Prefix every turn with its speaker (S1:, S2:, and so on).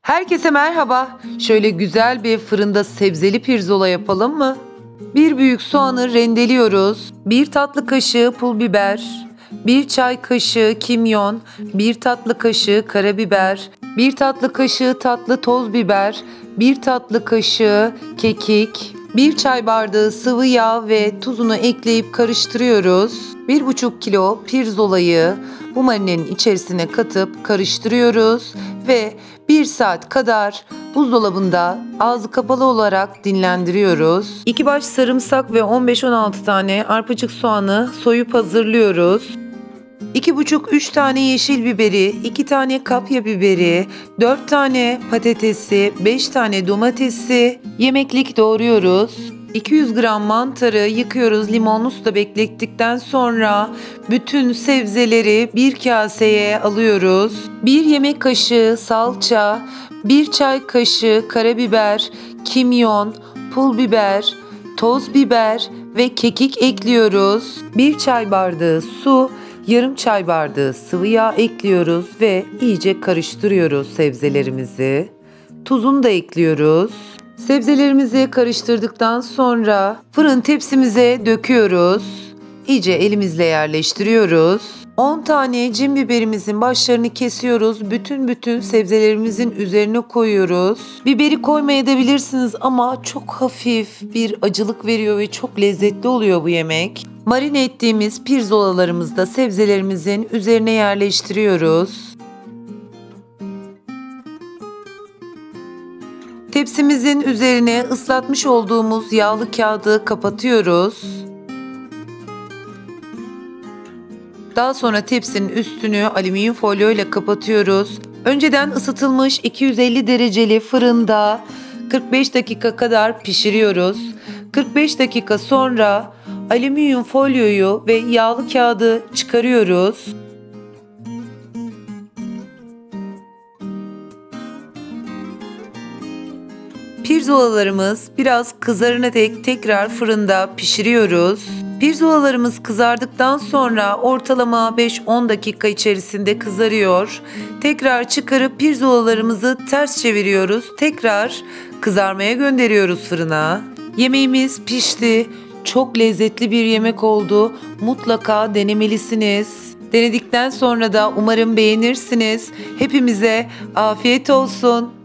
S1: Herkese merhaba. Şöyle güzel bir fırında sebzeli pirzola yapalım mı? Bir büyük soğanı rendeliyoruz. Bir tatlı kaşığı pul biber, bir çay kaşığı kimyon, bir tatlı kaşığı karabiber, bir tatlı kaşığı tatlı toz biber, bir tatlı kaşığı kekik, bir çay bardağı sıvı yağ ve tuzunu ekleyip karıştırıyoruz. 1,5 kilo pirzolayı bu marinenin içerisine katıp karıştırıyoruz ve 1 saat kadar buzdolabında ağzı kapalı olarak dinlendiriyoruz. 2 baş sarımsak ve 15-16 tane arpacık soğanı soyup hazırlıyoruz. 2,5-3 tane yeşil biberi, 2 tane kapya biberi, 4 tane patatesi, 5 tane domatesi yemeklik doğruyoruz. 200 gram mantarı yıkıyoruz, limonlu suda beklettikten sonra bütün sebzeleri bir kaseye alıyoruz. 1 yemek kaşığı salça, 1 çay kaşığı karabiber, kimyon, pul biber, toz biber ve kekik ekliyoruz. 1 çay bardağı su, yarım çay bardağı sıvı yağ ekliyoruz ve iyice karıştırıyoruz sebzelerimizi. Tuzunu da ekliyoruz. Sebzelerimizi karıştırdıktan sonra fırın tepsimize döküyoruz. İyice elimizle yerleştiriyoruz. 10 tane cin biberimizin başlarını kesiyoruz. Bütün sebzelerimizin üzerine koyuyoruz. Biberi koymayabilirsiniz ama çok hafif bir acılık veriyor ve çok lezzetli oluyor bu yemek. Marine ettiğimiz pirzolalarımızı da sebzelerimizin üzerine yerleştiriyoruz. Tepsimizin üzerine ıslatmış olduğumuz yağlı kağıdı kapatıyoruz. Daha sonra tepsinin üstünü alüminyum folyo ile kapatıyoruz. Önceden ısıtılmış 250 dereceli fırında 45 dakika kadar pişiriyoruz. 45 dakika sonra alüminyum folyoyu ve yağlı kağıdı çıkarıyoruz. Pirzolalarımız biraz kızarana dek tekrar fırında pişiriyoruz. Pirzolalarımız kızardıktan sonra ortalama 5-10 dakika içerisinde kızarıyor. Tekrar çıkarıp pirzolalarımızı ters çeviriyoruz. Tekrar kızarmaya gönderiyoruz fırına. Yemeğimiz pişti. Çok lezzetli bir yemek oldu. Mutlaka denemelisiniz. Denedikten sonra da umarım beğenirsiniz. Hepimize afiyet olsun.